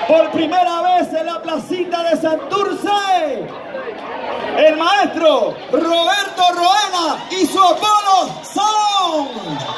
Por primera vez en la placita de Santurce, el maestro Roberto Roena y su Apolo Son.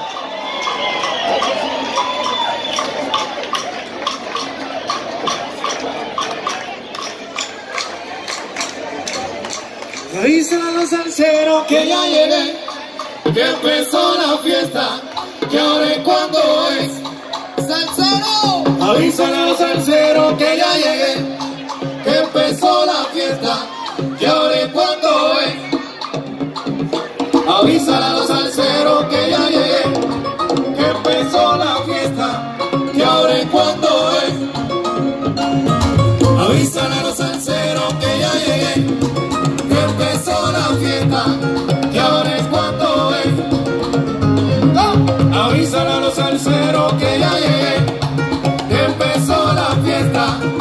Avísale a los salseros que ya llegué, que empezó la fiesta, que ahora es cuando es. ¡Salsero! Avísale a los salseros que ya llegué, que empezó la fiesta, que ahora es cuando es. Avísale a los salseros que ya llegué, que empezó la fiesta, que ahora es cuando es. Avísale a los salseros que ya llegué, que empezó la fiesta, que ahora es cuando es. Avísale a los salseros que ya llegué, que empezó la fiesta.